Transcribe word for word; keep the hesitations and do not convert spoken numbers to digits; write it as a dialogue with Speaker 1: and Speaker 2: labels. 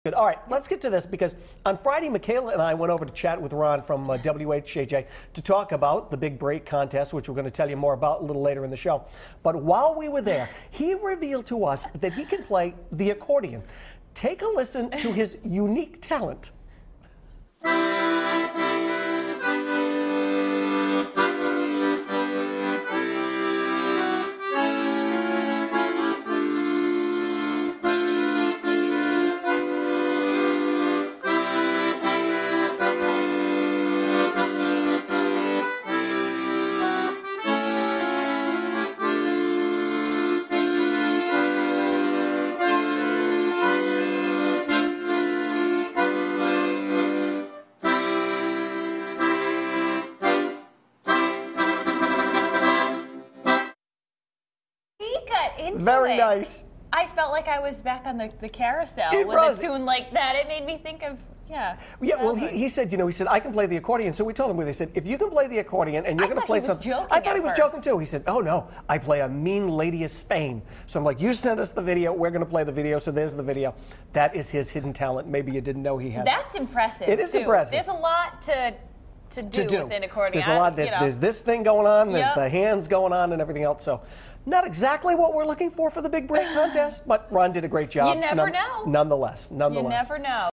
Speaker 1: Good. All right, let's get to this because on Friday, Michaela and I went over to chat with Ron from uh, W H J to talk about the Big Break contest, which we're going to tell you more about a little later in the show. But while we were there, he revealed to us that he can play the accordion. Take a listen to his unique talent.
Speaker 2: Into
Speaker 1: Very
Speaker 2: it.
Speaker 1: nice.
Speaker 2: I felt like I was back on the, the carousel
Speaker 1: It
Speaker 2: with
Speaker 1: was.
Speaker 2: a tune like that. It made me think of, yeah.
Speaker 1: Yeah, well, he, he said, you know, he said, I can play the accordion. So we told him, they said, if you can play the accordion and you're going to play something. I thought he was joking too. He said, oh no, I play a mean lady of Spain. So I'm like, you send us the video, we're going to play the video. So there's the video. That is his hidden talent. Maybe you didn't know he had.
Speaker 2: That's impressive.
Speaker 1: It is
Speaker 2: too.
Speaker 1: impressive.
Speaker 2: There's a lot to to do,
Speaker 1: to do.
Speaker 2: with an accordion.
Speaker 1: There's a lot.
Speaker 2: I,
Speaker 1: There,
Speaker 2: you know.
Speaker 1: There's this thing going on. There's
Speaker 2: Yep.
Speaker 1: the hands going on and everything else. So not exactly what we're looking for for the Big Break contest, but Ron did a great job.
Speaker 2: You never know.
Speaker 1: Nonetheless, nonetheless.
Speaker 2: You never know.